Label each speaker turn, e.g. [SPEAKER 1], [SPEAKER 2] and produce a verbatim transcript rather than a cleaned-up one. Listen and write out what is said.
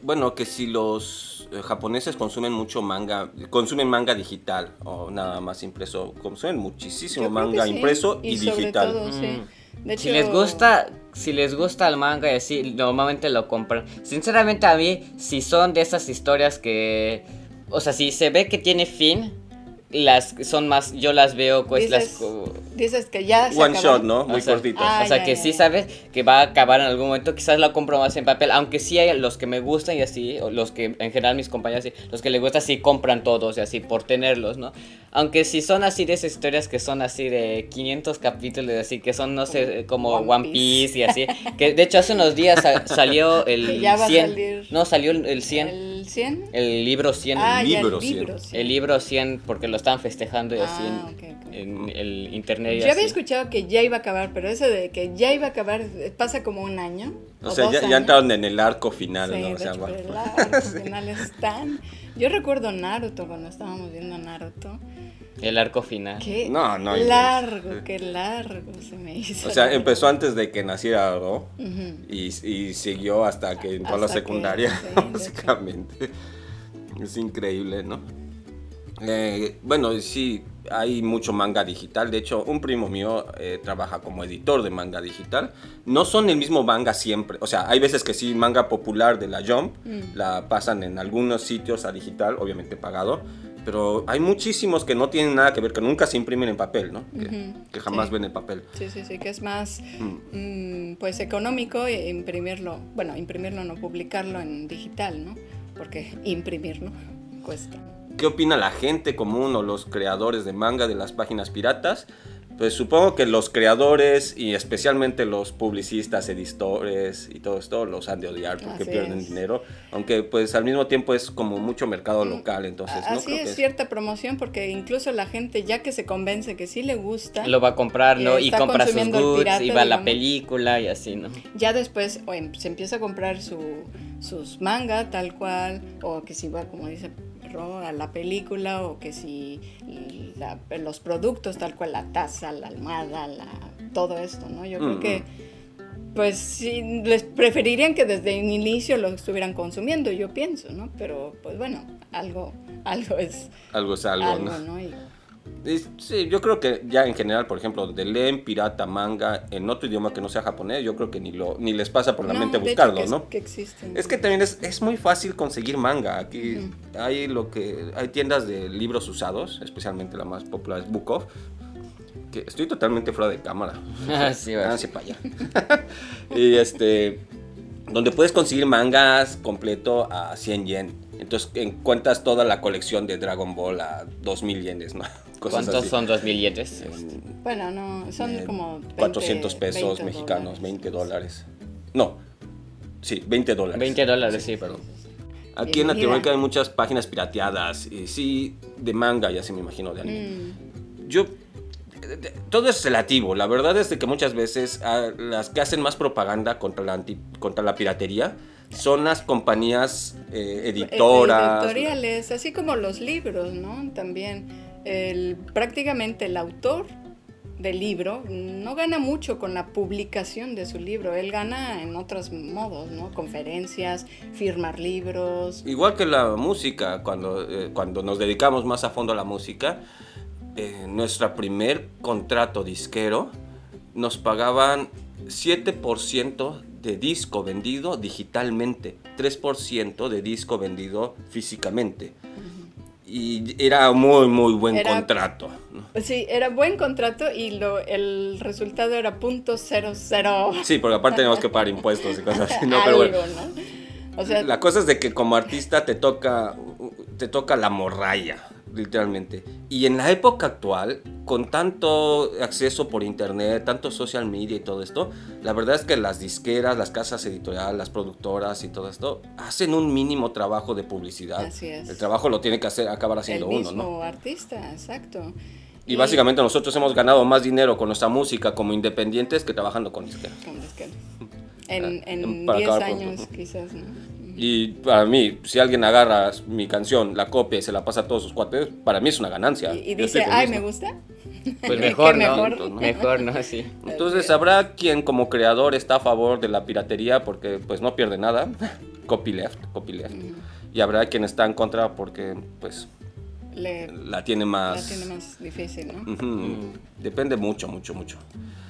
[SPEAKER 1] bueno, que si los eh, japoneses consumen mucho manga, consumen manga digital o nada más impreso, consumen muchísimo
[SPEAKER 2] Yo creo
[SPEAKER 1] manga
[SPEAKER 2] que sí,
[SPEAKER 1] impreso y,
[SPEAKER 2] y sobre
[SPEAKER 1] digital.
[SPEAKER 2] todo, sí.
[SPEAKER 3] Mm.
[SPEAKER 2] De
[SPEAKER 3] Si
[SPEAKER 2] hecho,
[SPEAKER 3] les gusta, si les gusta el manga y así, normalmente lo compran. Sinceramente a mí, si son de esas historias que, o sea, si se ve que tiene fin, las son más, yo las veo pues
[SPEAKER 2] dices,
[SPEAKER 3] las
[SPEAKER 2] dices que ya se
[SPEAKER 1] One
[SPEAKER 2] acabaron.
[SPEAKER 1] shot, ¿no? Muy
[SPEAKER 3] o sea,
[SPEAKER 1] cortitas.
[SPEAKER 2] Ah,
[SPEAKER 3] o sea
[SPEAKER 2] ya,
[SPEAKER 3] que
[SPEAKER 2] ya,
[SPEAKER 3] sí
[SPEAKER 2] ya.
[SPEAKER 3] sabes que va a acabar en algún momento, quizás la compro más en papel, aunque sí hay los que me gustan y así, o los que en general mis compañeros, sí, los que les gusta sí compran todos y así por tenerlos, ¿no? Aunque si son así de esas historias que son así de quinientos capítulos, así que son, no sé, como
[SPEAKER 2] One
[SPEAKER 3] One, Piece. y así, que de hecho hace unos días sa- salió el
[SPEAKER 2] Ya va a
[SPEAKER 3] cien,
[SPEAKER 2] salir
[SPEAKER 3] no, salió el, el cien,
[SPEAKER 2] ¿El cien?
[SPEAKER 3] el libro cien,
[SPEAKER 2] Ah,
[SPEAKER 1] el
[SPEAKER 2] ya,
[SPEAKER 1] libro
[SPEAKER 2] el libro,
[SPEAKER 1] cien.
[SPEAKER 2] sí.
[SPEAKER 3] el libro cien porque lo estaban festejando y así
[SPEAKER 2] Ah,
[SPEAKER 3] en,
[SPEAKER 2] ok, ok.
[SPEAKER 3] en el internet y
[SPEAKER 2] Yo
[SPEAKER 3] así.
[SPEAKER 2] había escuchado que ya iba a acabar, pero eso de que ya iba a acabar pasa como un año.
[SPEAKER 1] O sea,
[SPEAKER 2] dos
[SPEAKER 1] ya, ya
[SPEAKER 2] años.
[SPEAKER 1] entraron en el arco final,
[SPEAKER 2] Sí,
[SPEAKER 1] ¿no?
[SPEAKER 2] de
[SPEAKER 1] O sea,
[SPEAKER 2] hecho,
[SPEAKER 1] va-
[SPEAKER 2] pero el arco final es tan... Yo recuerdo Naruto, cuando estábamos viendo Naruto.
[SPEAKER 3] El arco final.
[SPEAKER 2] Qué
[SPEAKER 1] No, no,
[SPEAKER 2] largo, qué largo se me hizo.
[SPEAKER 1] O sea, empezó antes de que naciera, ¿no?
[SPEAKER 2] Ujú.
[SPEAKER 1] Y, y siguió hasta que entró a la
[SPEAKER 2] Hasta que-
[SPEAKER 1] secundaria,
[SPEAKER 2] sí, de hecho.
[SPEAKER 1] básicamente. Es increíble, ¿no? Eh, bueno, sí, hay mucho manga digital. De hecho, un primo mío eh, trabaja como editor de manga digital. No son el mismo manga siempre. O sea, hay veces que sí, manga popular de la Jump
[SPEAKER 2] Mm.
[SPEAKER 1] la pasan en algunos sitios a digital, obviamente pagado. Pero hay muchísimos que no tienen nada que ver, que nunca se imprimen en papel, ¿no? Que,
[SPEAKER 2] Ujú,
[SPEAKER 1] que jamás
[SPEAKER 2] sí.
[SPEAKER 1] ven el papel.
[SPEAKER 2] Sí, sí, sí, que es más
[SPEAKER 1] Mm.
[SPEAKER 2] mm, pues económico e imprimirlo, bueno, imprimirlo no, publicarlo en digital, ¿no? Porque imprimirlo cuesta.
[SPEAKER 1] ¿Qué opina la gente común o los creadores de manga de las páginas piratas? Pues supongo que los creadores y especialmente los publicistas, editores y todo esto los han de odiar porque
[SPEAKER 2] Así
[SPEAKER 1] pierden
[SPEAKER 2] es.
[SPEAKER 1] dinero. Aunque pues al mismo tiempo es como mucho mercado local, entonces no
[SPEAKER 2] Así
[SPEAKER 1] creo
[SPEAKER 2] es
[SPEAKER 1] que
[SPEAKER 2] cierta promoción porque incluso la gente ya que se convence que sí le gusta,
[SPEAKER 3] Lo va a comprar, ¿no?
[SPEAKER 2] Eh,
[SPEAKER 3] Y
[SPEAKER 2] está
[SPEAKER 3] compra sus
[SPEAKER 2] consumiendo el
[SPEAKER 3] goods,
[SPEAKER 2] pirata,
[SPEAKER 3] y va a la
[SPEAKER 2] digamos.
[SPEAKER 3] película y así, ¿no?
[SPEAKER 2] ya después o em- se empieza a comprar su, sus manga tal cual, o que si va, como dice Ro, a la película, o que si la- los productos tal cual, la taza, la almohada, la, todo esto, ¿no? Yo creo
[SPEAKER 1] Mm,
[SPEAKER 2] que pues sí, les preferirían que desde el inicio lo estuvieran consumiendo, yo pienso, ¿no? Pero pues bueno, algo, algo es
[SPEAKER 1] algo es algo,
[SPEAKER 2] algo,
[SPEAKER 1] ¿no?
[SPEAKER 2] ¿no? Y-
[SPEAKER 1] Y sí, yo creo que ya en general, por ejemplo, de leen pirata manga en otro idioma que no sea japonés, yo creo que ni lo ni les pasa por la
[SPEAKER 2] no,
[SPEAKER 1] mente
[SPEAKER 2] de hecho,
[SPEAKER 1] buscarlo,
[SPEAKER 2] que es-
[SPEAKER 1] ¿no?
[SPEAKER 2] que existen.
[SPEAKER 1] Es que también es, es muy fácil conseguir manga. Aquí
[SPEAKER 2] Ujú.
[SPEAKER 1] hay lo que hay tiendas de libros usados, especialmente la más popular es Book Off. Que estoy totalmente fuera de cámara.
[SPEAKER 3] Sí, va.
[SPEAKER 1] Háganse para allá. Y este donde puedes conseguir mangas completo a cien yen. Entonces encuentras toda la colección de Dragon Ball a dos mil yenes, ¿no? Cosas
[SPEAKER 3] ¿Cuántos
[SPEAKER 1] así.
[SPEAKER 3] son dos mil yenes?
[SPEAKER 2] Bueno, no, son
[SPEAKER 1] Eh,
[SPEAKER 2] como veinte,
[SPEAKER 1] cuatrocientos pesos
[SPEAKER 2] veinte
[SPEAKER 1] mexicanos,
[SPEAKER 2] dólares.
[SPEAKER 1] veinte dólares. No, sí, veinte dólares.
[SPEAKER 3] veinte dólares, sí,
[SPEAKER 1] perdón.
[SPEAKER 2] Bien,
[SPEAKER 1] Aquí en
[SPEAKER 2] mira.
[SPEAKER 1] Latinoamérica hay muchas páginas pirateadas, y sí, de manga, ya se me imagino, de anime.
[SPEAKER 2] Mm,
[SPEAKER 1] Yo, de- de- todo es relativo, la verdad es de que muchas veces ah, las que hacen más propaganda contra la, anti- contra la piratería son las compañías eh, editoras.
[SPEAKER 2] editoriales, así como los libros, ¿no? También el, prácticamente el autor del libro no gana mucho con la publicación de su libro, él gana en otros modos, ¿no? Conferencias, firmar libros.
[SPEAKER 1] Igual que la música, cuando, eh, cuando nos dedicamos más a fondo a la música, eh, nuestro primer contrato disquero nos pagaban siete por ciento de disco vendido digitalmente, tres por ciento de disco vendido físicamente. Y era muy, muy buen
[SPEAKER 2] Era-
[SPEAKER 1] contrato, ¿no?
[SPEAKER 2] Sí, era buen contrato y lo, el resultado era punto cero cero
[SPEAKER 1] Sí, porque aparte teníamos que pagar impuestos y cosas así, ¿no? Pero
[SPEAKER 2] algo,
[SPEAKER 1] bueno,
[SPEAKER 2] ¿no? O sea,
[SPEAKER 1] la cosa es de que como artista te toca, te toca la morralla, literalmente. Y en la época actual, con tanto acceso por internet, tanto social media y todo esto, la verdad es que las disqueras, las casas editoriales, las productoras y todo esto, hacen un mínimo trabajo de publicidad.
[SPEAKER 2] Así es.
[SPEAKER 1] El trabajo lo tiene que hacer, acabar
[SPEAKER 2] el
[SPEAKER 1] haciendo uno,
[SPEAKER 2] mismo
[SPEAKER 1] ¿no?
[SPEAKER 2] artista, exacto.
[SPEAKER 1] Y básicamente nosotros hemos ganado más dinero con nuestra música como independientes que trabajando con disqueras.
[SPEAKER 2] Con disquera. En, en
[SPEAKER 1] Ah, Para
[SPEAKER 2] diez
[SPEAKER 1] acabar
[SPEAKER 2] años
[SPEAKER 1] pronto.
[SPEAKER 2] quizás, ¿no?
[SPEAKER 1] Y para mí, si alguien agarra mi canción, la copia y se la pasa a todos sus cuates, para mí es una ganancia.
[SPEAKER 2] Y, y
[SPEAKER 1] Yo
[SPEAKER 2] dice,
[SPEAKER 1] estoy
[SPEAKER 2] ay,
[SPEAKER 1] feliz,
[SPEAKER 2] me
[SPEAKER 1] ¿no?
[SPEAKER 2] gusta.
[SPEAKER 3] Pues mejor,
[SPEAKER 2] Qué
[SPEAKER 3] ¿no?
[SPEAKER 2] mejor.
[SPEAKER 3] Mejor, ¿no? Sí.
[SPEAKER 1] Entonces habrá quien como creador está a favor de la piratería porque pues no pierde nada. copyleft, copyleft. Uh-huh. Y habrá quien está en contra porque, pues,
[SPEAKER 2] Le,
[SPEAKER 1] la tiene más...
[SPEAKER 2] La tiene más difícil, ¿no?
[SPEAKER 1] Uh-huh. Uh-huh. Depende mucho, mucho, mucho.